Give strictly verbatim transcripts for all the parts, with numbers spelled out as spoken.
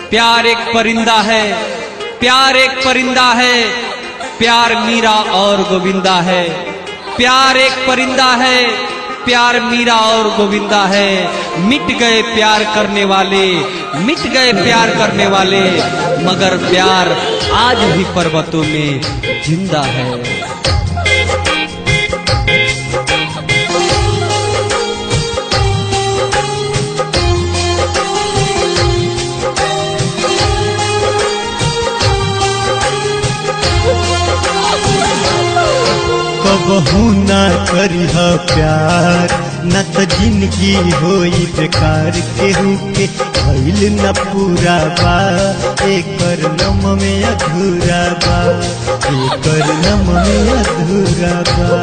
प्यार एक परिंदा है, प्यार एक परिंदा है, प्यार मीरा और गोविंदा है। प्यार एक परिंदा है, प्यार मीरा और गोविंदा है। मिट गए प्यार करने वाले, मिट गए प्यार करने वाले, मगर प्यार आज भी पर्वतों में जिंदा है। कबहू ना करिह प्यार, न त जिंदगी होई बेकार। केहू के भइल न पूरा बा, एकर नम में अधूरा बा, एकर नम में अधूरा बा।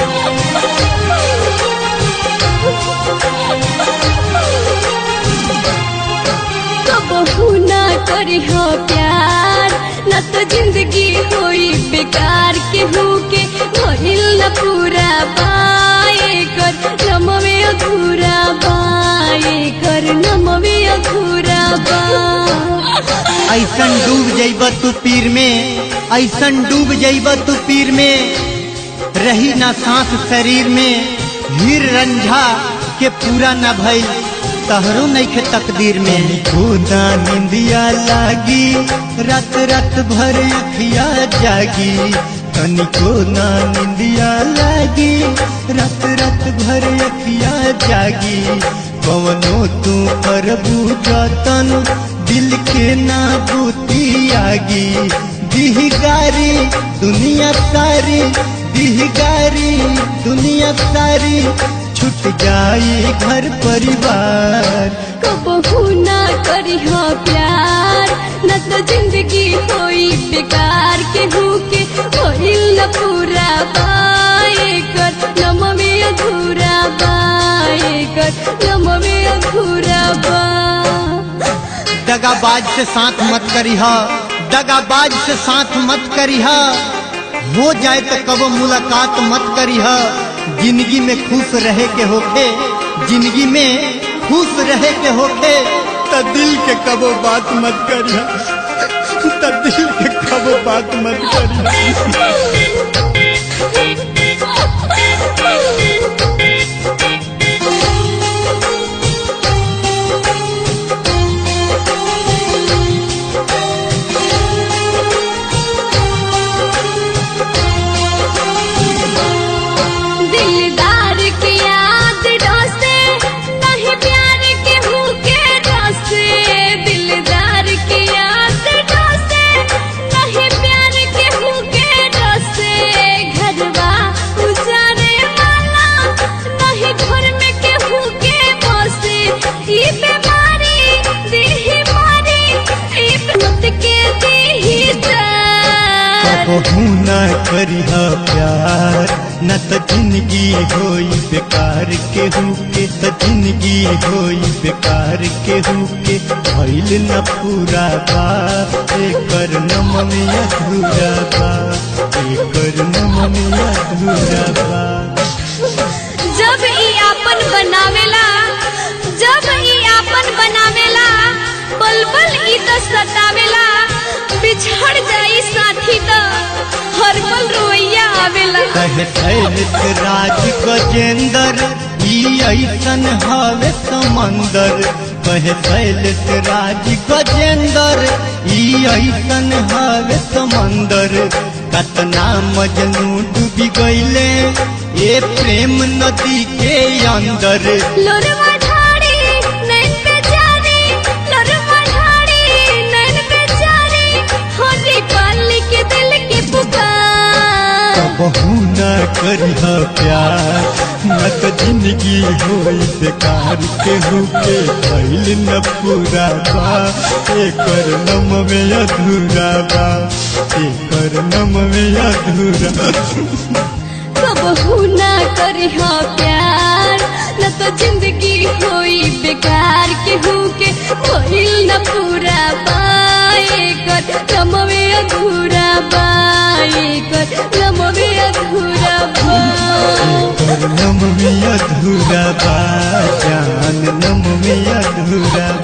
कबहू ना करिह प्यार, न तो जिंदगी होई बेकार। केहू के भइल न पूरा बाए कर नम में अधूरा बाए कर नम में अधूरा बा। ऐसन डूब जइब तू पीर में, ऐसन डूब जइब तू पीर में, रही ना सांस शरीर में। हीर रंझा के पूरा न भइल, तहरो नइखे तकदीर में। खुदा निंदिया लागी, रात रात भर अखिया जागी। तनिको ना निंदिया लागी, रात रात भर अखिया जागी। कवनो तू करबू जतन, दिल के ना बूती आगी। दिहगारी दुनिया सारी, दिहगारी दुनिया सारी, छूट जाई घर परिवार। कबहू ना करिह प्यार, न तो जिंदगी होई बेकार। केहू के भइल न पूरा बाए कर नम में अधूरा बाए कर नम में अधूरा बा। दगाबाज से साथ मत करिह, दगाबाज से साथ मत करिह। हो जाए तो कबो मुलाकात मत करिह। जिंदगी में खुश रहे के होखे, जिंदगी में खुश रहे के होखे, त दिल के कबो बात मत करिह, त दिल के कबो बात मत करिह। कबहू ना करिह प्यार, न त जिंदगी होई बेकार। केहू के त जिंदगी होई बेकार। केहू के भइल न पूरा बा, एकर नम में अधूरा बा, एकर नम में अधूरा बा। जब ई आपन बनावेला, जब ई आपन बनावेला, बलबल ई त सतावेला। बिछड़ जाई साथी त हर पल रोइया आवेला। कहे थैलित राज गजेंद्र, ई ऐसन हवे समंदर। कहे थैलित राज गजेंद्र, ई ऐसन हवे समंदर। कतना मजनू डूबी गईले ए प्रेम नदी के अंदर। लोरवा ढाड़ी नैन पे जारी, लोरवा ढाड़ी नैन पे जारी, हो निकाली के दिल के पुकार। कबहू ना करिह प्यार, न त जिंदगी होई बेकार। केहू के भइल न पूरा बा, एकर नम में अधूरा बा, एकर नम में अधूरा। कबहू ना करिह प्यार, न तो जिंदगी होई बेकार। केहू के भइल न पूरा बाए कर नम में अधूरा बाए कर नम में अधूरा बा। नम में अधूरा बा, जान नम में अधूरा